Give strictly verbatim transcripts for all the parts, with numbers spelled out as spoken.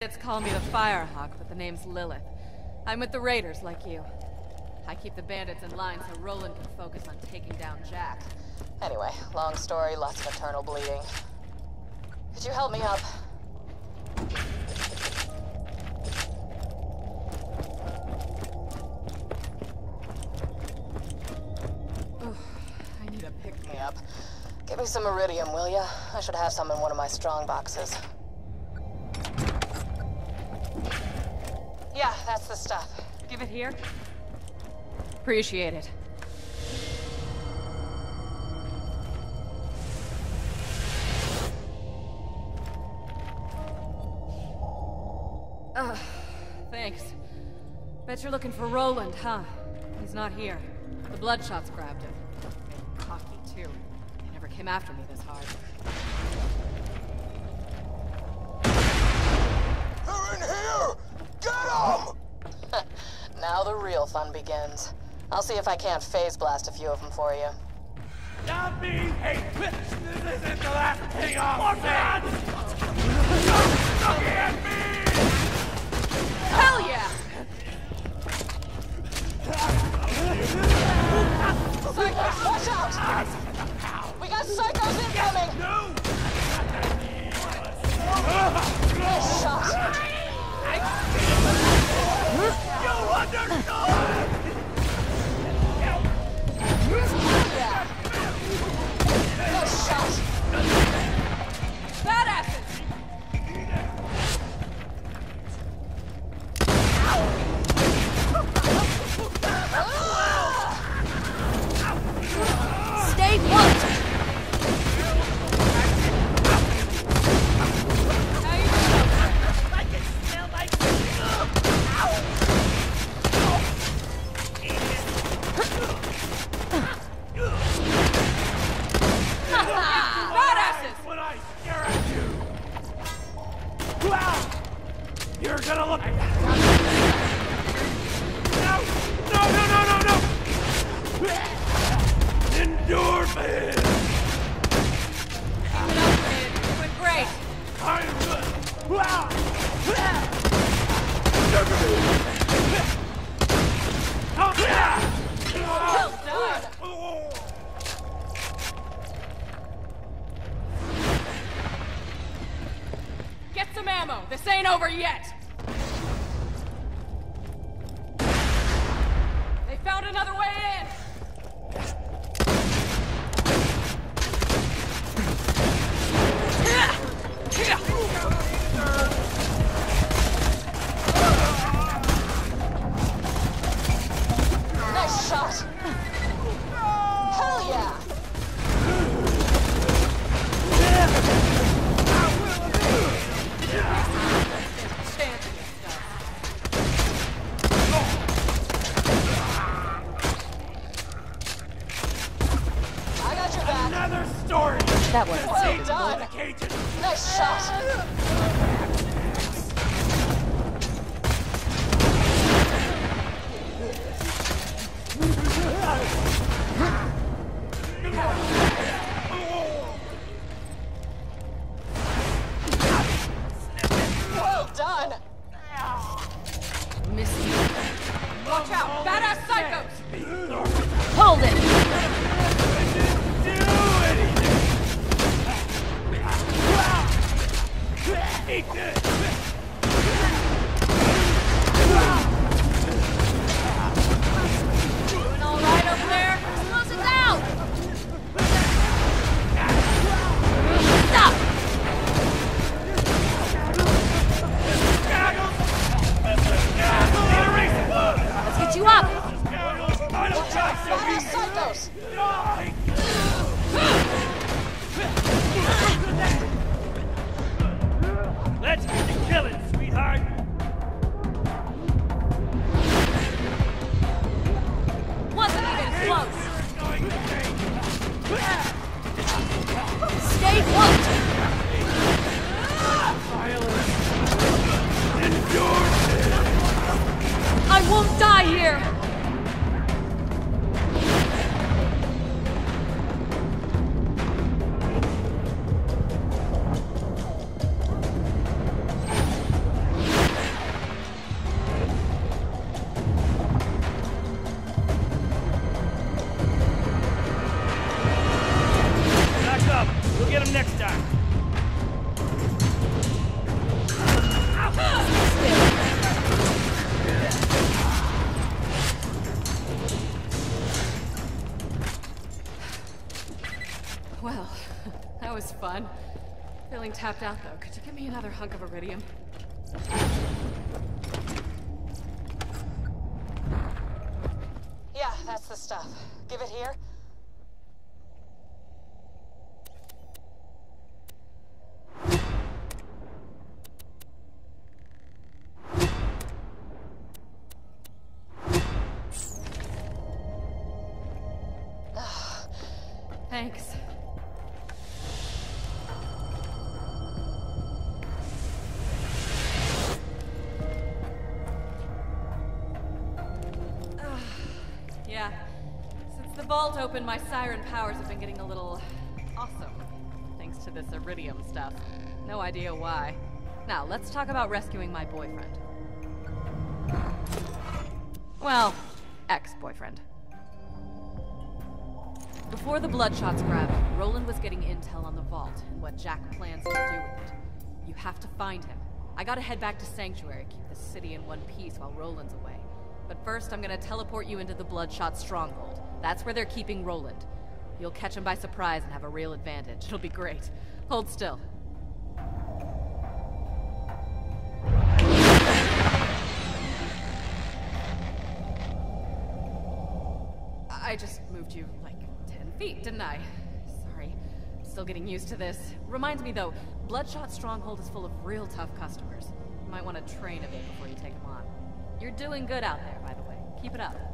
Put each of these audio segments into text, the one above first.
Bandits call me the Firehawk, but the name's Lilith. I'm with the Raiders, like you. I keep the bandits in line so Roland can focus on taking down Jack. Anyway, long story, lots of internal bleeding. Could you help me up? Ugh, I need a pick-me-up. Give me some iridium, will ya? I should have some in one of my strong boxes. Yeah, that's the stuff. Give it here. Appreciate it. Ugh, thanks. Bet you're looking for Roland, huh? He's not here. The Bloodshots grabbed him. Cocky, too. They never came after me this hard. They're in here! Get them! Now the real fun begins. I'll see if I can't phase blast a few of them for you. Not me! Hey, this isn't the last thing I'll say! Don't look at me! Hell yeah! Psychos, watch out! We got psychos incoming! No! Nice shot! You understood! Yeah. Nice shot! Badasses! Stay put! How you doing? I can smell like... Badasses! When I stare at you! Wow! You're gonna look... No! No, no, no, no, no! Endorphin! Keep it up, kid. You're doing great. I'm good! Wow! Well done. Get some ammo. This ain't over yet. They found another way in. Nice shot! Hell yeah! I got your back. Another story! That was Well done. The Cajun! Nice shot. Well done. missed you. Watch out! Badass psychos! Hold it! Do anything! Eat this! Doing all right over there? Close it down! Stop! Let's get you up! Watch out! Badass psychos! Let's get to killing, sweetheart! Wasn't even close! Going to change! Stay put! Endure! I won't die here! fun. Feeling tapped out, though. Could you give me another hunk of iridium? Yeah, that's the stuff. Give it here. Thanks. Yeah. Since the vault opened, my siren powers have been getting a little awesome. Thanks to this iridium stuff. No idea why. Now, let's talk about rescuing my boyfriend. Well, ex-boyfriend. Before the Bloodshots grabbed him, Roland was getting intel on the vault and what Jack plans to do with it. You have to find him. I gotta head back to Sanctuary, keep the city in one piece while Roland's away. But first, I'm gonna teleport you into the Bloodshot stronghold. That's where they're keeping Roland. You'll catch him by surprise and have a real advantage. It'll be great. Hold still. I just moved you, like, ten feet, didn't I? Sorry. I'm still getting used to this. Reminds me, though, Bloodshot Stronghold is full of real tough customers. You might want to train a bit before you take them on. You're doing good out there, by the way. Keep it up.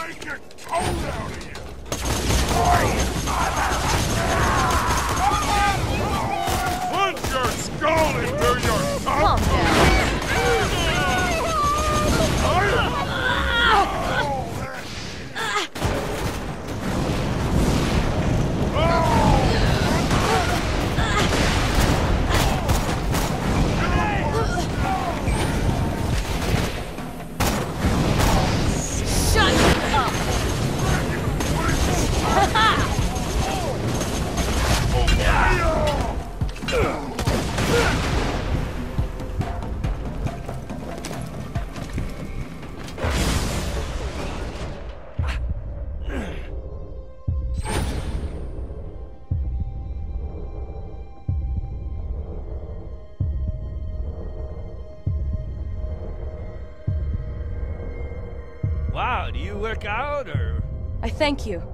make it cold out of you! Punch your skull into your Calm tongue! down. Wow, do you work out, or...? I thank you.